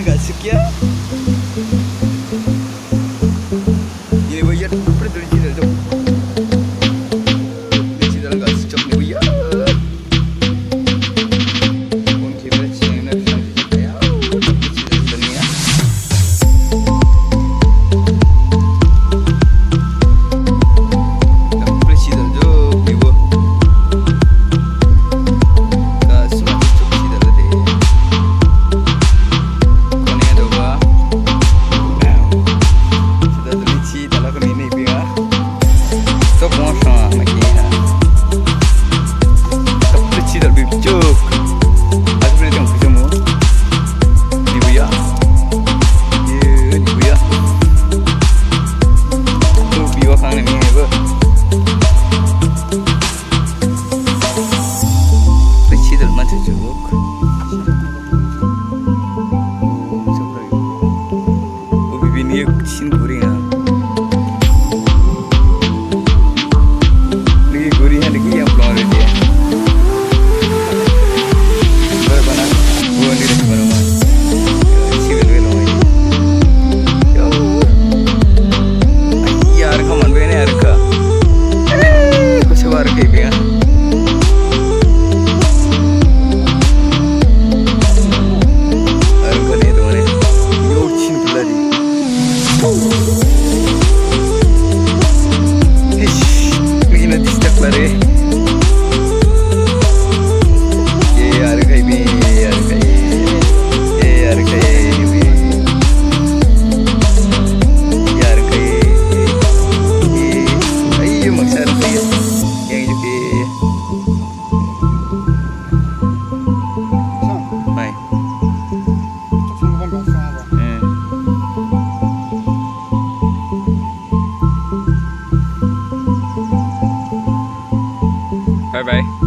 kasih ya. Ini bayar berapa tu digital tu? Digital nggak sejak ni bayar. Mungkin bercakap nak sangat ya. Digital ni ya. Digital tu Vivo. Kasih digital tu. Ini sin goreng ah. Lagi goreng lagi yang belum ada dia. Bagaimana? Buat ni dah baru mas. Civil belum ini. Yo. Yaar kaman bene yaar ka. Kau sewar ke dia? Arun bene tu mana? Yo sin pelari. Begini distak lari. Yaar kai bi, yaar kai bi, yaar kai. Ayo maksar kai, yang juga. Hai. Bye bye.